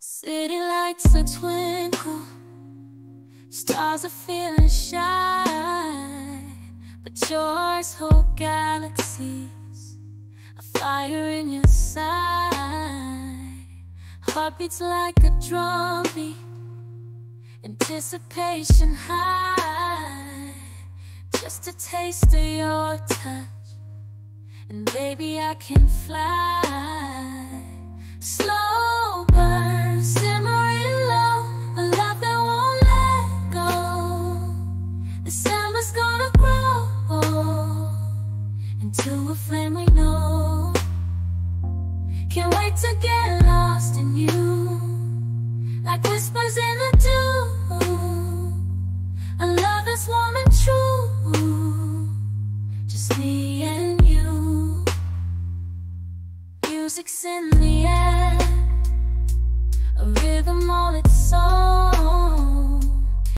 City lights are twinkle, stars are feeling shy, but yours hold galaxies, a fire in your side. Heartbeats like a drumbeat, anticipation high, just a taste of your touch, and baby I can fly. Slow burn, simmering low, a love that won't let go. December's gonna grow into a flame we know. Can't wait to get lost in you, like whispers in the dew. A love that's warm and true, just me and you. Music's in the air, a rhythm all